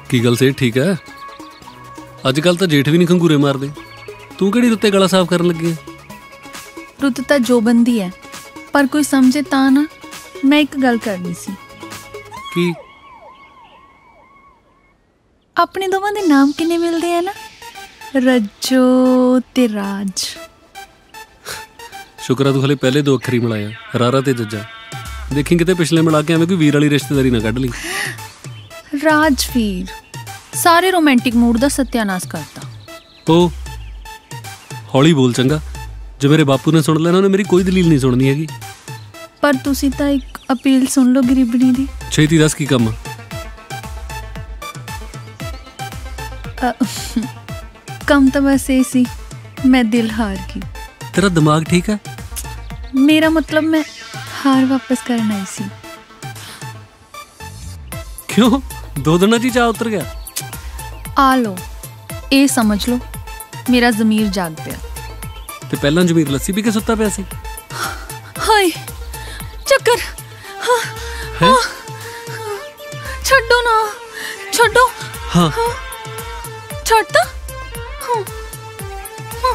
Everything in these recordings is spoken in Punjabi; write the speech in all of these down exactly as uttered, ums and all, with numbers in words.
की गल सेठ ठीक है? अजकल तो जेठ भी नहीं खंगूरे मारते। तू किहड़ी रुत्ते गला साफ करन लगी है? रुत तो जो बंदी है, पर कोई समझे ता ना। मैं एक गल करनी सी। की? अपने दोवां दे नाम किन्ने मिलदे हैं ना, रज्जो ते राज। शुक्र है तू हले पहले दो अखरी मिलाया, रारा ते जज्जा। देखी किते पिछले मिला के एवें कोई वीर वाली रिश्तेदारी ना कढ ली। राजवीर सारे रोमांटिक मूड दा सत्यानाश करता। ओ हौली बोल चंगा, जो मेरे बापू ने सुन लेना उन्हें मेरी कोई दलील नहीं सुननी हैगी। पर तुसी तां एक अपील सुन लो गरीबनी दी। छेती दस की कम? कम तो बस ये सी, मैं दिल हार गई। तेरा दिमाग ठीक है? मेरा मतलब मैं हार वापस करना ही सी। क्यों? दो दिन ही चाह उतर गया? आ लो, ये समझ लो मेरा जमीर जाग पिया। ते पहला जमीर लस्सी पी के सुता पिया सी? हाय चक्कर। हाँ, हाँ, छड्डो ना, छड्डो। हाँ, हाँ, छड्डता। हाँ, हाँ।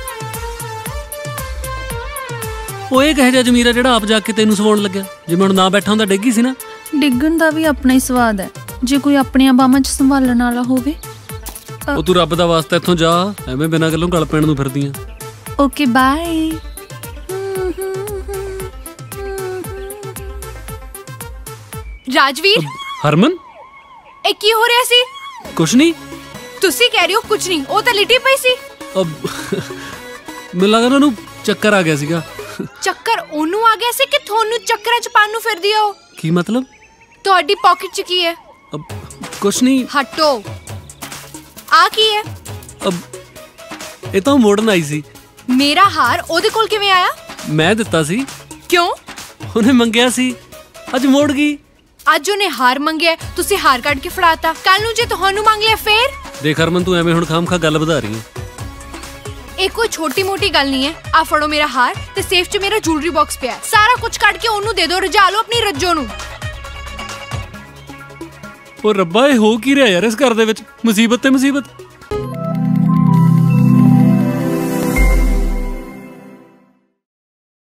ਉਹ ਇਹ ਕਹੇ ਜਾ ਜਮੀਰਾ ਜਿਹੜਾ ਆਪ ਜਾ ਕੇ ਤੈਨੂੰ ਸਵਾਉਣ ਲੱਗਿਆ? ਜੇ ਮੈਂ ਹੁਣ ਨਾ ਬੈਠਾ ਹੁੰਦਾ ਡਿੱਗੀ ਸੀ ਨਾ। ਡਿੱਗਣ ਦਾ ਵੀ ਆਪਣਾ ਹੀ ਸਵਾਦ ਹੈ, ਜੇ ਕੋਈ ਆਪਣੀਆਂ ਬਾਹਾਂ 'ਚ ਸੰਭਾਲਣ ਵਾਲਾ ਹੋਵੇ। ਉਹ ਤੂੰ ਰੱਬ ਦਾ ਵਾਸਤਾ ਇੱਥੋਂ ਜਾ, ਐਵੇਂ ਬਿਨਾਂ ਗੱਲੋਂ ਗਲ ਪੈਣ ਨੂੰ ਫਿਰਦੀ ਆ। Okay bye. ਰਾਜਵੀਰ। ਹਰਮਨ ਇਹ ਕੀ ਹੋ ਰਿਹਾ ਸੀ? ਕੁਛ ਨਹੀਂ। ਤੁਸੀਂ ਕਹਿ ਰਹੇ ਹੋ ਕੁਛ ਨਹੀਂ, ਉਹ ਤਾਂ ਲਿਟੀ ਪਈ ਸੀ। ਮੈਨੂੰ ਲੱਗਦਾ ਉਹਨੂੰ ਚੱਕਰ ਆ ਗਿਆ ਸੀਗਾ। ਚੱਕਰ ਉਹਨੂੰ ਆ ਗਿਆ ਸੀ ਕਿ ਤੁਹਾਨੂੰ ਚੱਕਰਾਂ 'ਚ ਪਾਣ ਨੂੰ ਫਿਰਦੀ ਹੋ? ਕੀ ਮਤਲਬ? ਤੁਹਾਡੀ ਪਾਕਟ 'ਚ ਕੀ ਹੈ? ਕੁਛ ਨਹੀਂ। ਹਟੋ। ਆ ਕੀ ਹੈ? ਇਹ ਤਾਂ ਮੋੜਨ ਆਈ ਸੀ। ਮੇਰਾ ਹਾਰ ਉਹਦੇ ਕੋਲ ਕਿਵੇਂ ਆਇਆ? ਮੈਂ ਦਿੱਤਾ ਸੀ। ਕਿਉਂ? ਉਹਨੇ ਮੰਗਿਆ ਸੀ, ਅੱਜ ਮੋੜ ਗਈ। ਅੱਜ ਉਹਨੇ ਹਾਰ ਮੰਗਿਆ, ਤੁਸੀਂ ਹਾਰ ਕੱਢ ਕੇ ਫੜਾਤਾ। ਕੱਲ ਨੂੰ ਜੇ ਤੁਹਾਨੂੰ ਮੰਗ ਲਿਆ ਫੇਰ? ਦੇਖ ਹਰਮਨ, ਤੂੰ ਐਵੇਂ ਹੁਣ ਖਾਮਖਾ ਗੱਲ ਵਧਾ ਰਹੀ ਹੈ। ਇਹ ਕੋਈ ਛੋਟੀ ਮੋਟੀ ਗੱਲ ਨਹੀਂ ਹੈ। ਆ ਫੜੋ ਮੇਰਾ ਹਾਰ ਤੇ ਸੇਫ 'ਚ ਮੇਰਾ ਜੁਐਲਰੀ ਬਾਕਸ ਪਿਆ। ਸਾਰਾ ਕੁਝ ਕੱਢ ਕੇ ਉਹਨੂੰ ਦੇ ਦਿਓ, ਰਜਾ ਲਓ ਆਪਣੀ ਰੱਜੋ ਨੂੰ। ਉਹ ਰੱਬਾ, ਇਹ ਹੋ ਕੀ ਰਿਹਾ ਯਾਰ ਇਸ ਘਰ ਦੇ ਵਿੱਚ? ਮੁਸੀਬਤ ਤੇ ਮੁਸੀਬਤ।